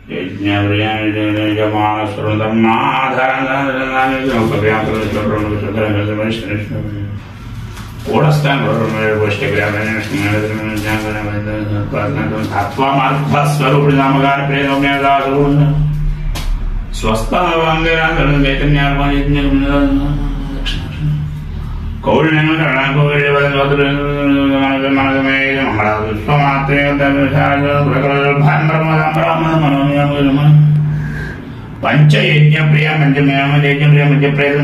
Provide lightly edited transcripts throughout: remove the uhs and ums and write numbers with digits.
पंचयज्ञ प्रिय पंचमेव यज्ञ प्रिय मध्य प्रेत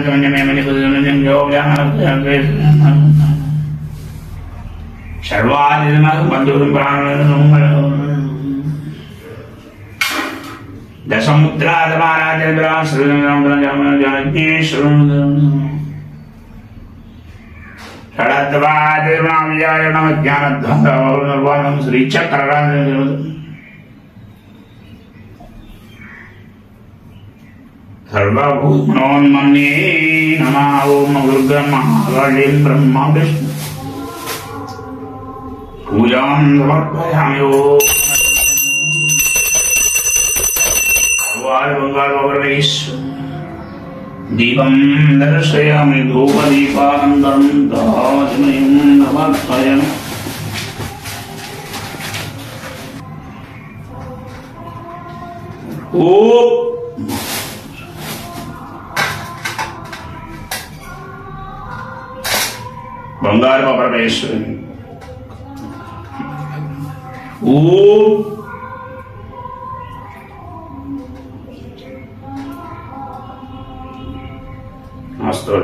श्री चक्र सर्वभूतोन्मन्ये नमः ओम गुरुब्रह्मणे ब्रह्मा विष्णु पूजां समर्पयामि दीपं दर्शयामि धूपदीपानन्दं दास्मयं नमस्कारम् ओम बंगार परमेश्वरी ओम अस्तु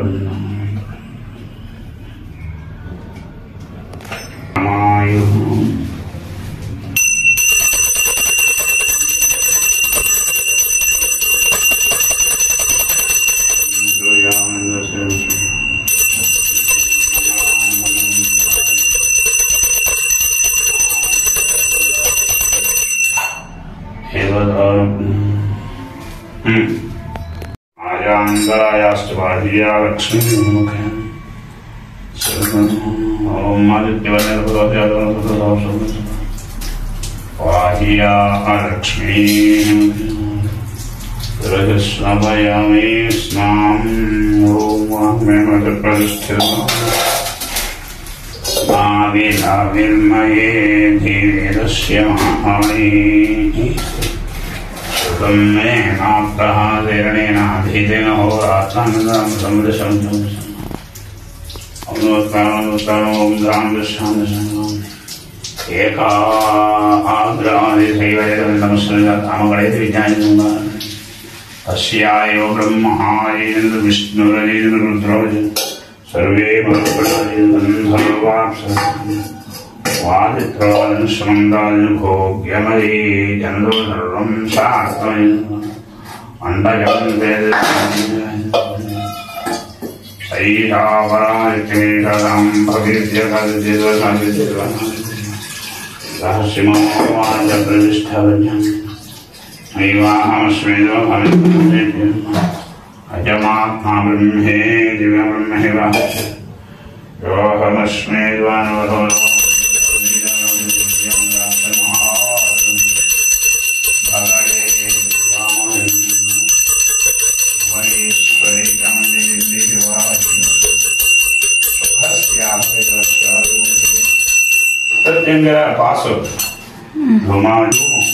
अस्यायो ब्रह्मायेन्द्र विष्णुरेन्द्र रुद्रज सर्वे वादित्रोदन सुमंदान भोग्यमये चंद्रो सर्वं शास्त्रमय अंडजं वेद सैरावरायतेकं भविद्यकल्पितसंविदितं रहस्यमोवाच प्रतिष्ठवज्ञं नैवाहमस्मिदो भविष्यति अजमात्मा ब्रह्मे दिव्यब्रह्मेव योऽहमस्मिद्वानवरो paso lo más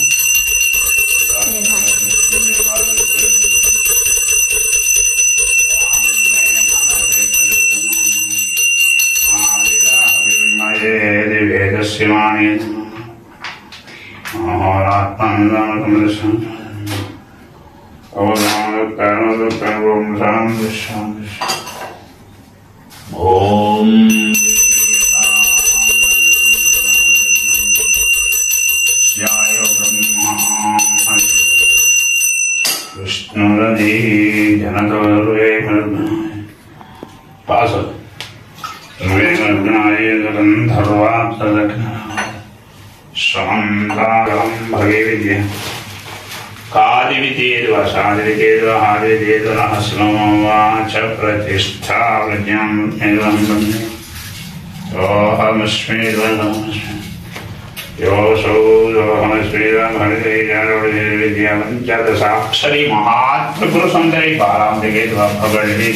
प्रतिष्ठा प्रज्ञान श्रीरामहरिजयविद्यापञ्चदशाक्षरी महात्रिपुरसुन्दरी बालाम्बिके भगवती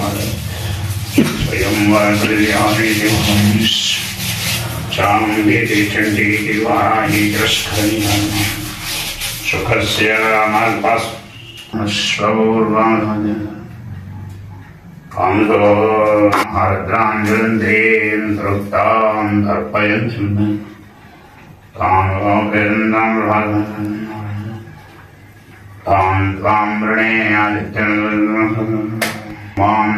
स्वयं चामुण्डी चण्डी वाही कृष्णी सुखस्य हरद्राञ्जलन्ते तृप्तां तर्पयन्ति तां त्वां वृणे आदित्यं मां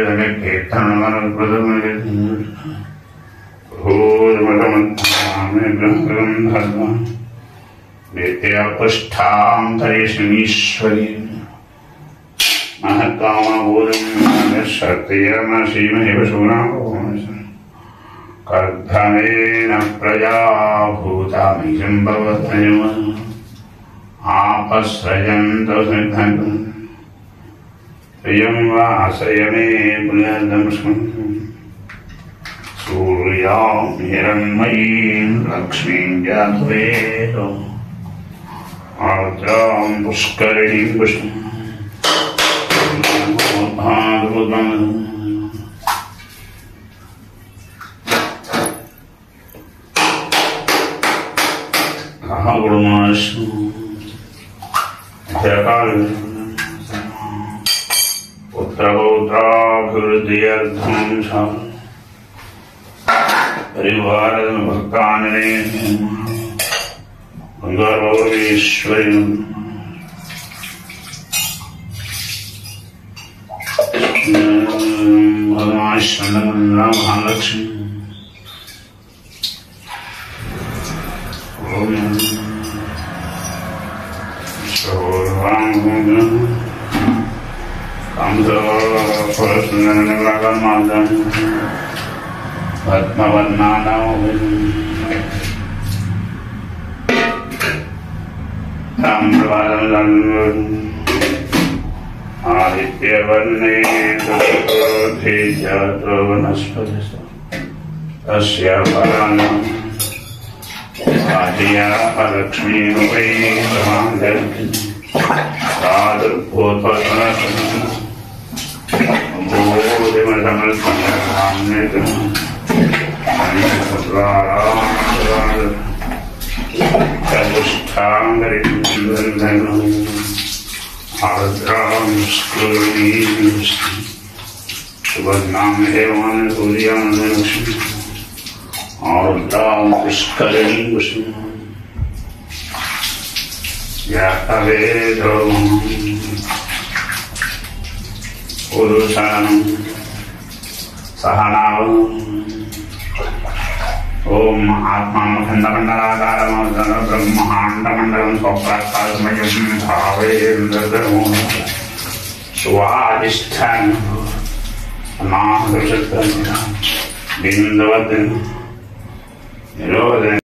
देवदलकेतनमरुद्भूतमतमन्तामे नित्यपुष्ठां तरिष्मीश्वरी महत्कामभूतं सत्यमसीमहि कर्धमेन प्रजा भूतामीशं भवत्यम आपस्रजन्तु सिद्धन्तु प्रियं वासयमे पुनर्दं सूर्यां हिरण्मयीं लक्ष्मीं जातवेदो आर्द्रां पुष्करिणीं पुष्टिं पुत्रपौत्राभिवृद्ध्यर्थं परिवारभक्तानि गौरवेश्वरी महालक्ष्मी आदित्यवर्णे तस्योर्धे जातो वनस्पतिस्तु तस्य फलानां आदिया लक्ष्मी वै समाधि सुभद्रां हेमान् सूर्यां लक्ष्मी आर्द्रां पुष्करिणीं पुष्टिं यातवेदो पुरुषां सहनाव ओम आत्माखंडमंडलाकारं ब्रह्मांडमंडलं स्वप्राकारमयं भावेन्द्रधर्मो स्वादिष्ठान नाम बिंदवत् निरोध